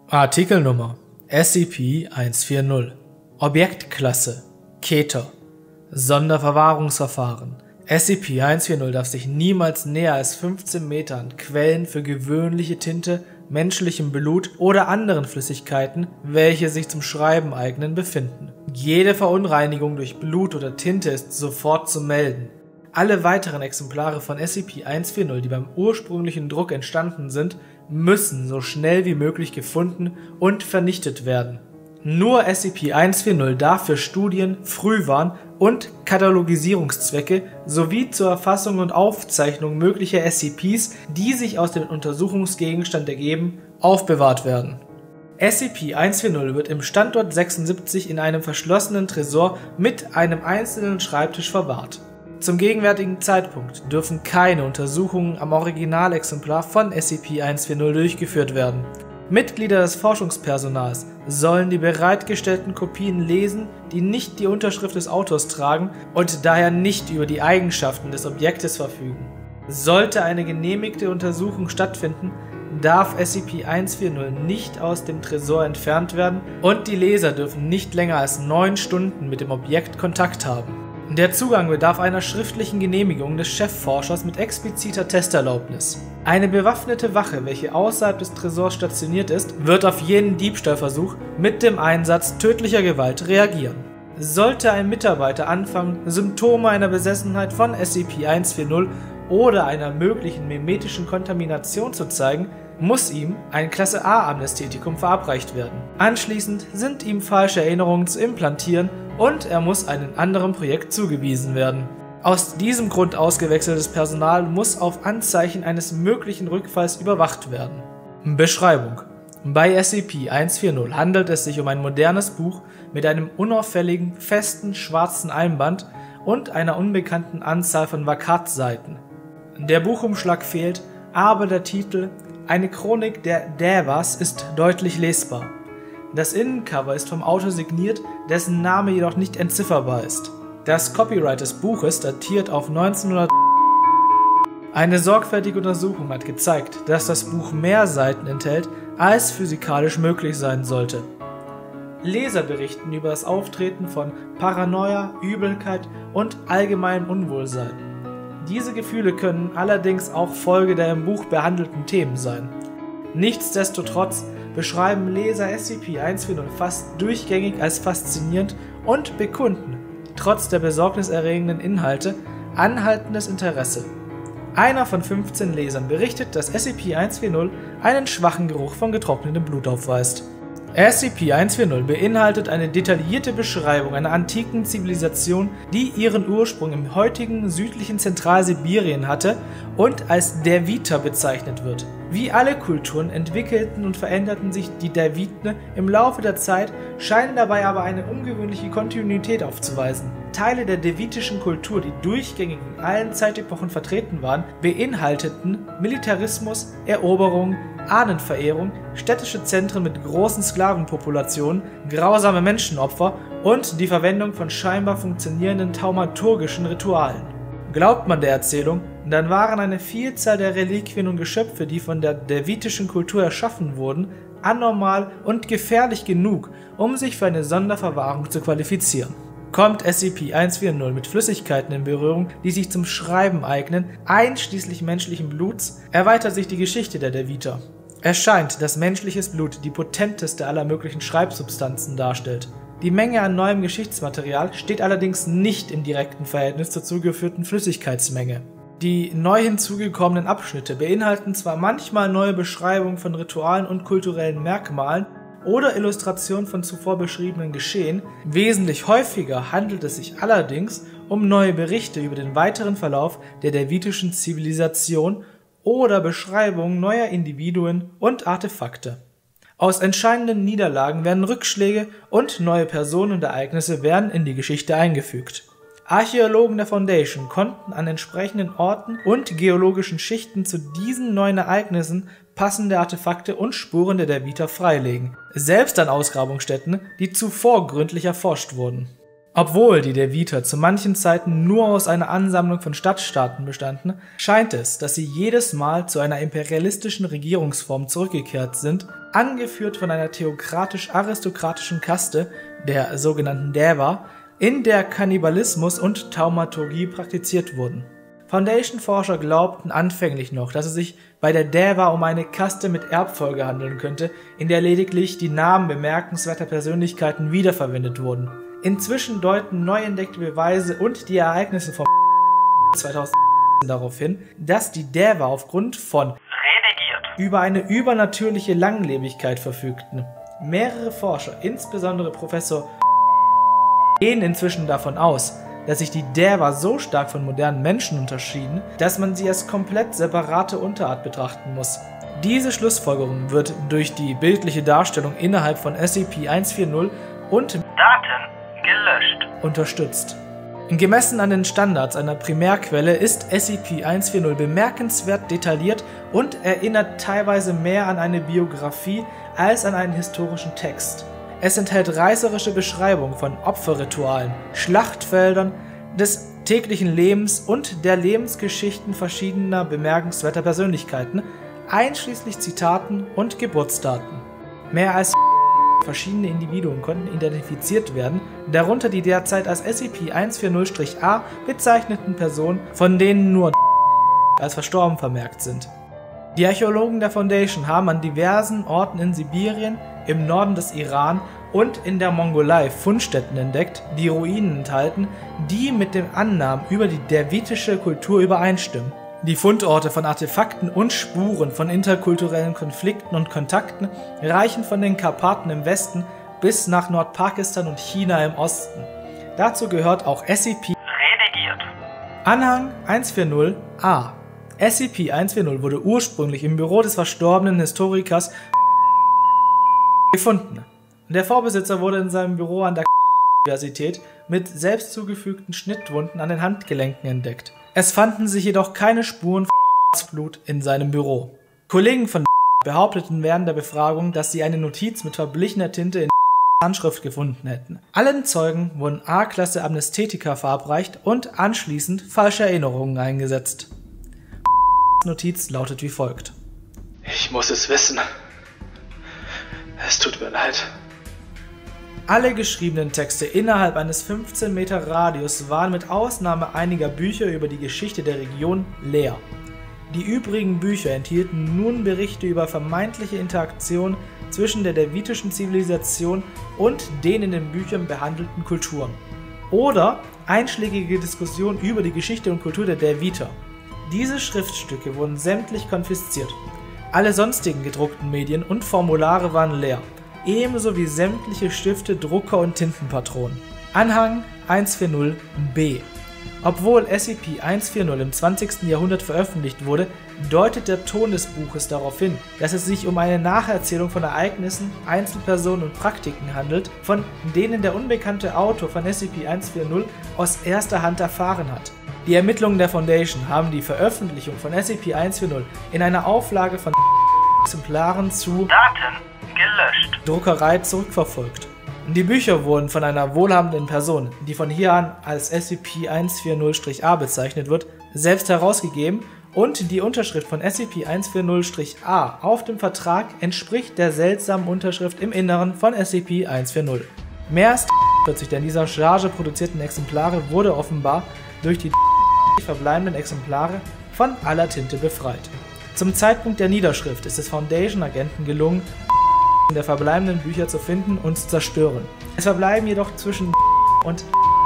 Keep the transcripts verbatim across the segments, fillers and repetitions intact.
Artikelnummer S C P hundertvierzig. Objektklasse Keter. Sonderverwahrungsverfahren. S C P hundertvierzig darf sich niemals näher als fünfzehn Meter an Quellen für gewöhnliche Tinte, menschlichem Blut oder anderen Flüssigkeiten, welche sich zum Schreiben eignen, befinden. Jede Verunreinigung durch Blut oder Tinte ist sofort zu melden. Alle weiteren Exemplare von S C P hundertvierzig, die beim ursprünglichen Druck entstanden sind, müssen so schnell wie möglich gefunden und vernichtet werden. Nur S C P hundertvierzig darf für Studien, Frühwarn- und Katalogisierungszwecke sowie zur Erfassung und Aufzeichnung möglicher S C Ps, die sich aus dem Untersuchungsgegenstand ergeben, aufbewahrt werden. S C P hundertvierzig wird im Standort sechsundsiebzig in einem verschlossenen Tresor mit einem einzelnen Schreibtisch verwahrt. Zum gegenwärtigen Zeitpunkt dürfen keine Untersuchungen am Originalexemplar von S C P hundertvierzig durchgeführt werden. Mitglieder des Forschungspersonals sollen die bereitgestellten Kopien lesen, die nicht die Unterschrift des Autors tragen und daher nicht über die Eigenschaften des Objektes verfügen. Sollte eine genehmigte Untersuchung stattfinden, darf S C P hundertvierzig nicht aus dem Tresor entfernt werden und die Leser dürfen nicht länger als neun Stunden mit dem Objekt Kontakt haben. Der Zugang bedarf einer schriftlichen Genehmigung des Chefforschers mit expliziter Testerlaubnis. Eine bewaffnete Wache, welche außerhalb des Tresors stationiert ist, wird auf jeden Diebstahlversuch mit dem Einsatz tödlicher Gewalt reagieren. Sollte ein Mitarbeiter anfangen, Symptome einer Besessenheit von S C P hundertvierzig oder einer möglichen mimetischen Kontamination zu zeigen, muss ihm ein Klasse A-Amnestietikum verabreicht werden. Anschließend sind ihm falsche Erinnerungen zu implantieren und er muss einem anderen Projekt zugewiesen werden. Aus diesem Grund ausgewechseltes Personal muss auf Anzeichen eines möglichen Rückfalls überwacht werden. Beschreibung: Bei S C P hundertvierzig handelt es sich um ein modernes Buch mit einem unauffälligen, festen, schwarzen Einband und einer unbekannten Anzahl von Vakatseiten. Der Buchumschlag fehlt, aber der Titel Eine Chronik der Devas ist deutlich lesbar. Das Innencover ist vom Autor signiert, dessen Name jedoch nicht entzifferbar ist. Das Copyright des Buches datiert auf neunzehnhundert. Eine sorgfältige Untersuchung hat gezeigt, dass das Buch mehr Seiten enthält, als physikalisch möglich sein sollte. Leser berichten über das Auftreten von Paranoia, Übelkeit und allgemeinem Unwohlsein. Diese Gefühle können allerdings auch Folge der im Buch behandelten Themen sein. Nichtsdestotrotz beschreiben Leser S C P hundertvierzig fast durchgängig als faszinierend und bekunden, trotz der besorgniserregenden Inhalte, anhaltendes Interesse. Einer von fünfzehn Lesern berichtet, dass S C P hundertvierzig einen schwachen Geruch von getrocknetem Blut aufweist. S C P hundertvierzig beinhaltet eine detaillierte Beschreibung einer antiken Zivilisation, die ihren Ursprung im heutigen südlichen Zentralsibirien hatte und als Dervita bezeichnet wird. Wie alle Kulturen entwickelten und veränderten sich die Derviten im Laufe der Zeit, scheinen dabei aber eine ungewöhnliche Kontinuität aufzuweisen. Teile der dervitischen Kultur, die durchgängig in allen Zeitepochen vertreten waren, beinhalteten Militarismus, Eroberung, Ahnenverehrung, städtische Zentren mit großen Sklavenpopulationen, grausame Menschenopfer und die Verwendung von scheinbar funktionierenden thaumaturgischen Ritualen. Glaubt man der Erzählung, dann waren eine Vielzahl der Reliquien und Geschöpfe, die von der dervitischen Kultur erschaffen wurden, anormal und gefährlich genug, um sich für eine Sonderverwahrung zu qualifizieren. Kommt S C P hundertvierzig mit Flüssigkeiten in Berührung, die sich zum Schreiben eignen, einschließlich menschlichen Bluts, erweitert sich die Geschichte der Dervita. Es scheint, dass menschliches Blut die potenteste aller möglichen Schreibsubstanzen darstellt. Die Menge an neuem Geschichtsmaterial steht allerdings nicht im direkten Verhältnis zur zugeführten Flüssigkeitsmenge. Die neu hinzugekommenen Abschnitte beinhalten zwar manchmal neue Beschreibungen von Ritualen und kulturellen Merkmalen oder Illustrationen von zuvor beschriebenen Geschehen, wesentlich häufiger handelt es sich allerdings um neue Berichte über den weiteren Verlauf der dervitischen Zivilisation oder Beschreibungen neuer Individuen und Artefakte. Aus entscheidenden Niederlagen werden Rückschläge und neue Personen und Ereignisse werden in die Geschichte eingefügt. Archäologen der Foundation konnten an entsprechenden Orten und geologischen Schichten zu diesen neuen Ereignissen passende Artefakte und Spuren der Dervita freilegen, selbst an Ausgrabungsstätten, die zuvor gründlich erforscht wurden. Obwohl die Dervita zu manchen Zeiten nur aus einer Ansammlung von Stadtstaaten bestanden, scheint es, dass sie jedes Mal zu einer imperialistischen Regierungsform zurückgekehrt sind, angeführt von einer theokratisch-aristokratischen Kaste, der sogenannten Deva, in der Kannibalismus und Thaumaturgie praktiziert wurden. Foundation-Forscher glaubten anfänglich noch, dass es sich bei der Deva um eine Kaste mit Erbfolge handeln könnte, in der lediglich die Namen bemerkenswerter Persönlichkeiten wiederverwendet wurden. Inzwischen deuten neu entdeckte Beweise und die Ereignisse vom zweitausend darauf hin, dass die Deva aufgrund von redigiert über eine übernatürliche Langlebigkeit verfügten. Mehrere Forscher, insbesondere Professor gehen inzwischen davon aus, dass sich die Deva so stark von modernen Menschen unterschieden, dass man sie als komplett separate Unterart betrachten muss. Diese Schlussfolgerung wird durch die bildliche Darstellung innerhalb von S C P hundertvierzig und Daten gelöscht unterstützt. Gemessen an den Standards einer Primärquelle ist S C P hundertvierzig bemerkenswert detailliert und erinnert teilweise mehr an eine Biografie als an einen historischen Text. Es enthält reißerische Beschreibungen von Opferritualen, Schlachtfeldern, des täglichen Lebens und der Lebensgeschichten verschiedener bemerkenswerter Persönlichkeiten, einschließlich Zitaten und Geburtsdaten. Mehr als verschiedene Individuen konnten identifiziert werden, darunter die derzeit als S C P hundertvierzig A bezeichneten Personen, von denen nur als verstorben vermerkt sind. Die Archäologen der Foundation haben an diversen Orten in Sibirien, im Norden des Iran und in der Mongolei Fundstätten entdeckt, die Ruinen enthalten, die mit den Annahmen über die dervitische Kultur übereinstimmen. Die Fundorte von Artefakten und Spuren von interkulturellen Konflikten und Kontakten reichen von den Karpaten im Westen bis nach Nordpakistan und China im Osten. Dazu gehört auch S C P redigiert. Anhang hundertvierzig A. S C P hundertvierzig wurde ursprünglich im Büro des verstorbenen Historikers gefunden. Der Vorbesitzer wurde in seinem Büro an der Universität mit selbst zugefügten Schnittwunden an den Handgelenken entdeckt. Es fanden sich jedoch keine Spuren von Blut in seinem Büro. Kollegen von behaupteten während der Befragung, dass sie eine Notiz mit verblichener Tinte in Handschrift gefunden hätten. Allen Zeugen wurden A-Klasse Amnesthetika verabreicht und anschließend falsche Erinnerungen eingesetzt. Notiz lautet wie folgt: Ich muss es wissen. Es tut mir leid. Alle geschriebenen Texte innerhalb eines fünfzehn Meter Radius waren mit Ausnahme einiger Bücher über die Geschichte der Region leer. Die übrigen Bücher enthielten nun Berichte über vermeintliche Interaktionen zwischen der dervitischen Zivilisation und den in den Büchern behandelten Kulturen. Oder einschlägige Diskussionen über die Geschichte und Kultur der Derviter. Diese Schriftstücke wurden sämtlich konfisziert. Alle sonstigen gedruckten Medien und Formulare waren leer, ebenso wie sämtliche Stifte, Drucker und Tintenpatronen. Anhang hundertvierzig B. Obwohl S C P hundertvierzig im zwanzigsten Jahrhundert veröffentlicht wurde, deutet der Ton des Buches darauf hin, dass es sich um eine Nacherzählung von Ereignissen, Einzelpersonen und Praktiken handelt, von denen der unbekannte Autor von S C P hundertvierzig aus erster Hand erfahren hat. Die Ermittlungen der Foundation haben die Veröffentlichung von S C P hundertvierzig in einer Auflage von Exemplaren zu Daten gelöscht Druckerei zurückverfolgt. Die Bücher wurden von einer wohlhabenden Person, die von hier an als S C P hundertvierzig A bezeichnet wird, selbst herausgegeben und die Unterschrift von S C P hundertvierzig A auf dem Vertrag entspricht der seltsamen Unterschrift im Inneren von S C P hundertvierzig. Mehr als vierzig der in dieser Charge produzierten Exemplare wurde offenbar durch die verbleibenden Exemplare von aller Tinte befreit. Zum Zeitpunkt der Niederschrift ist es Foundation-Agenten gelungen, der verbleibenden Bücher zu finden und zu zerstören. Es verbleiben jedoch zwischen und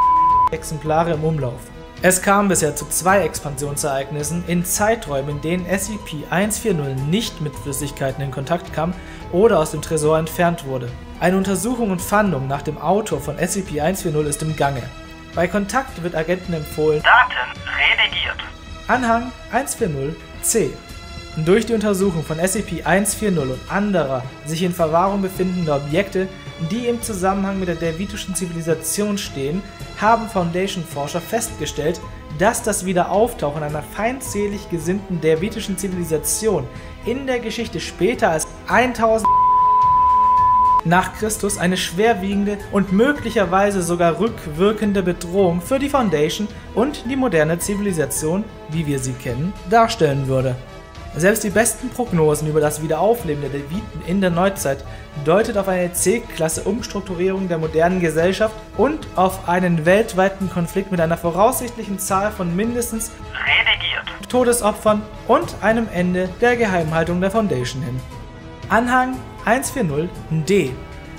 Exemplare im Umlauf. Es kam bisher zu zwei Expansionsereignissen in Zeiträumen, in denen S C P hundertvierzig nicht mit Flüssigkeiten in Kontakt kam oder aus dem Tresor entfernt wurde. Eine Untersuchung und Fahndung nach dem Autor von S C P hundertvierzig ist im Gange. Bei Kontakt wird Agenten empfohlen, Daten redigiert. Anhang hundertvierzig C. Durch die Untersuchung von S C P hundertvierzig und anderer sich in Verwahrung befindender Objekte, die im Zusammenhang mit der dervitischen Zivilisation stehen, haben Foundation-Forscher festgestellt, dass das Wiederauftauchen einer feindselig gesinnten dervitischen Zivilisation in der Geschichte später als tausend nach Christus eine schwerwiegende und möglicherweise sogar rückwirkende Bedrohung für die Foundation und die moderne Zivilisation, wie wir sie kennen, darstellen würde. Selbst die besten Prognosen über das Wiederaufleben der Leviten in der Neuzeit deutet auf eine C-Klasse-Umstrukturierung der modernen Gesellschaft und auf einen weltweiten Konflikt mit einer voraussichtlichen Zahl von mindestens Redigiert. Todesopfern und einem Ende der Geheimhaltung der Foundation hin. Anhang hundertvierzig D.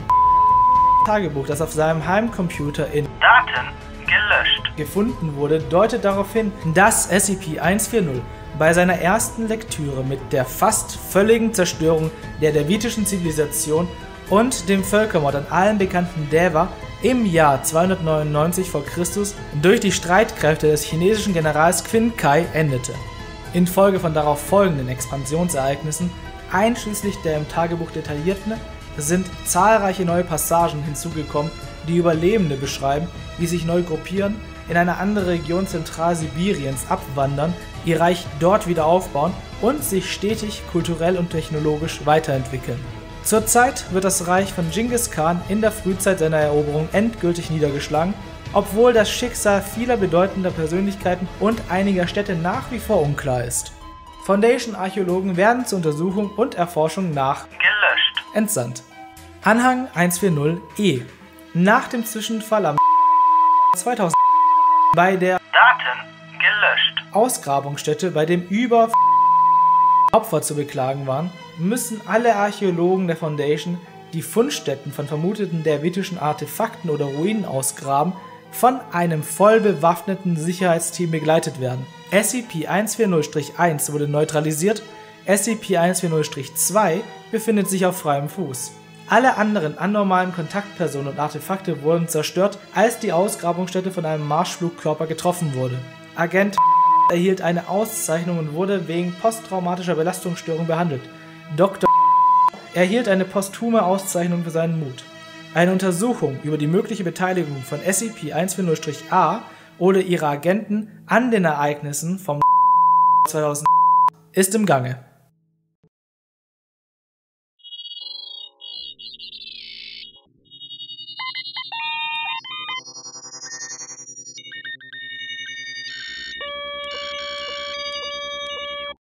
Tagebuch, das auf seinem Heimcomputer in Daten gelöscht. gefunden wurde, deutet darauf hin, dass S C P hundertvierzig bei seiner ersten Lektüre mit der fast völligen Zerstörung der levitischen Zivilisation und dem Völkermord an allen bekannten Deva im Jahr zweihundertneunundneunzig vor Christus durch die Streitkräfte des chinesischen Generals Qin Kai endete. Infolge von darauf folgenden Expansionsereignissen, einschließlich der im Tagebuch detaillierten, sind zahlreiche neue Passagen hinzugekommen, die Überlebende beschreiben, die sich neu gruppieren, in eine andere Region Zentralsibiriens abwandern, ihr Reich dort wieder aufbauen und sich stetig kulturell und technologisch weiterentwickeln. Zurzeit wird das Reich von Genghis Khan in der Frühzeit seiner Eroberung endgültig niedergeschlagen, obwohl das Schicksal vieler bedeutender Persönlichkeiten und einiger Städte nach wie vor unklar ist. Foundation-Archäologen werden zur Untersuchung und Erforschung nach Gelöscht. entsandt. Anhang hundertvierzig E. Nach dem Zwischenfall am zweitausend bei der Daten gelöscht. Ausgrabungsstätte, bei dem über Opfer zu beklagen waren, müssen alle Archäologen der Foundation, die Fundstätten von vermuteten dervitischen Artefakten oder Ruinen ausgraben, von einem voll bewaffneten Sicherheitsteam begleitet werden. S C P hundertvierzig eins wurde neutralisiert, S C P hundertvierzig zwei befindet sich auf freiem Fuß. Alle anderen anormalen Kontaktpersonen und Artefakte wurden zerstört, als die Ausgrabungsstätte von einem Marschflugkörper getroffen wurde. Agent erhielt eine Auszeichnung und wurde wegen posttraumatischer Belastungsstörung behandelt. Doktor erhielt eine posthume Auszeichnung für seinen Mut. Eine Untersuchung über die mögliche Beteiligung von S C P hundertvierzig A oder ihrer Agenten an den Ereignissen vom zweitausend ist im Gange.